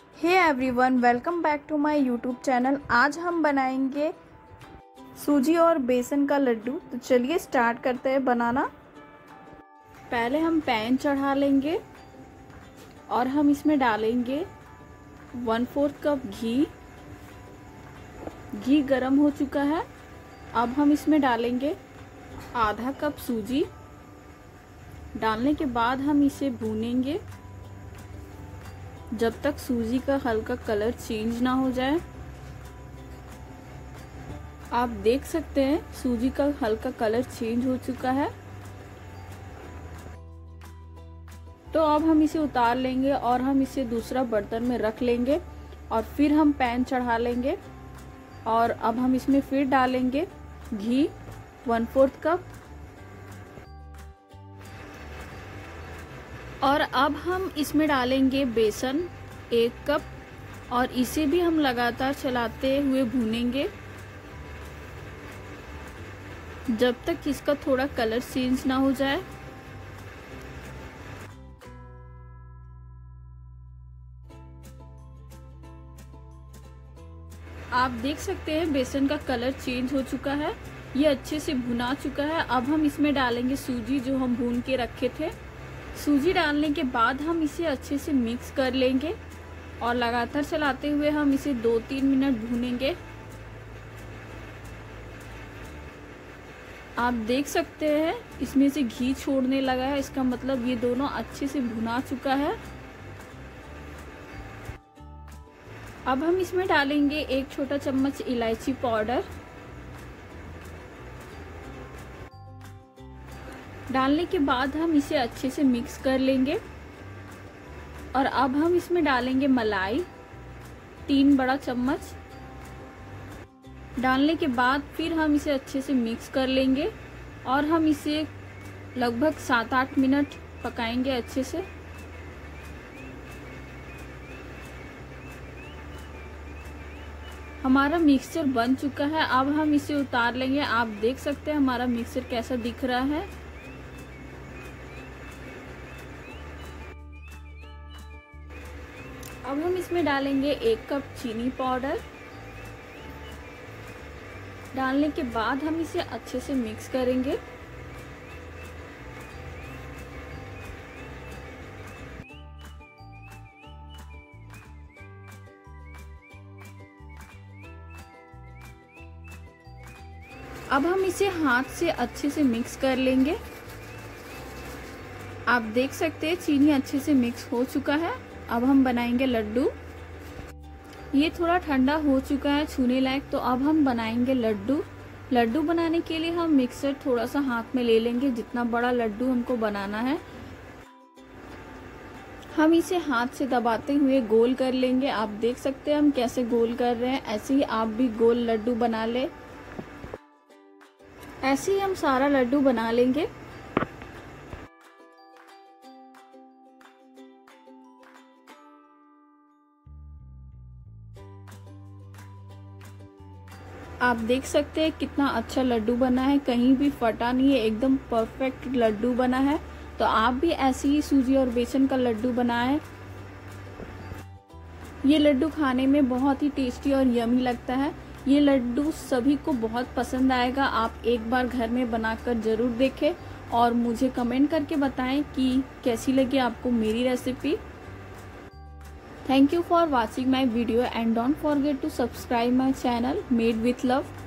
Hey everyone, welcome back to my YouTube channel. आज हम बनाएंगे सूजी और बेसन का लड्डू। तो चलिए स्टार्ट करते हैं बनाना। पहले हम पैन चढ़ा लेंगे और हम इसमें डालेंगे 1/4 कप घी। घी गरम हो चुका है। अब हम इसमें डालेंगे आधा कप सूजी। डालने के बाद हम इसे भूनेंगे जब तक सूजी का हल्का कलर चेंज ना हो जाए। आप देख सकते हैं सूजी का हल्का कलर चेंज हो चुका है। तो अब हम इसे उतार लेंगे और हम इसे दूसरा बर्तन में रख लेंगे और फिर हम पैन चढ़ा लेंगे और अब हम इसमें फिर डालेंगे घी 1/4 कप और अब हम इसमें डालेंगे बेसन 1 कप और इसे भी हम लगातार चलाते हुए भूनेंगे जब तक इसका थोड़ा कलर चेंज ना हो जाए। आप देख सकते हैं बेसन का कलर चेंज हो चुका है। ये अच्छे से भुना चुका है। अब हम इसमें डालेंगे सूजी जो हम भून के रखे थे। सूजी डालने के बाद हम इसे अच्छे से मिक्स कर लेंगे और लगातार चलाते हुए हम इसे 2-3 मिनट भूनेंगे। आप देख सकते हैं इसमें से घी छोड़ने लगा है, इसका मतलब ये दोनों अच्छे से भुना चुका है। अब हम इसमें डालेंगे 1 छोटा चम्मच इलायची पाउडर। डालने के बाद हम इसे अच्छे से मिक्स कर लेंगे और अब हम इसमें डालेंगे मलाई 3 बड़ा चम्मच। डालने के बाद फिर हम इसे अच्छे से मिक्स कर लेंगे और हम इसे लगभग 7-8 मिनट पकाएंगे अच्छे से। हमारा मिक्सचर बन चुका है। अब हम इसे उतार लेंगे। आप देख सकते हैं हमारा मिक्सचर कैसा दिख रहा है। अब हम इसमें डालेंगे 1 कप चीनी पाउडर। डालने के बाद हम इसे अच्छे से मिक्स करेंगे। अब हम इसे हाथ से अच्छे से मिक्स कर लेंगे। आप देख सकते हैं चीनी अच्छे से मिक्स हो चुका है। अब हम बनाएंगे लड्डू। ये थोड़ा ठंडा हो चुका है छूने लायक, तो अब हम बनाएंगे लड्डू। लड्डू बनाने के लिए हम मिक्सर थोड़ा सा हाथ में ले लेंगे, जितना बड़ा लड्डू हमको बनाना है। हम इसे हाथ से दबाते हुए गोल कर लेंगे। आप देख सकते हैं हम कैसे गोल कर रहे हैं। ऐसे ही आप भी गोल लड्डू बना ले। ऐसे ही हम सारा लड्डू बना लेंगे। आप देख सकते हैं कितना अच्छा लड्डू बना है, कहीं भी फटा नहीं है, एकदम परफेक्ट लड्डू बना है। तो आप भी ऐसे ही सूजी और बेसन का लड्डू बनाएं। ये लड्डू खाने में बहुत ही टेस्टी और यमी लगता है। ये लड्डू सभी को बहुत पसंद आएगा। आप एक बार घर में बनाकर जरूर देखें और मुझे कमेंट करके बताएं कि कैसी लगी आपको मेरी recipe. Thank you for watching my video and don't forget to subscribe my channel Made with Love.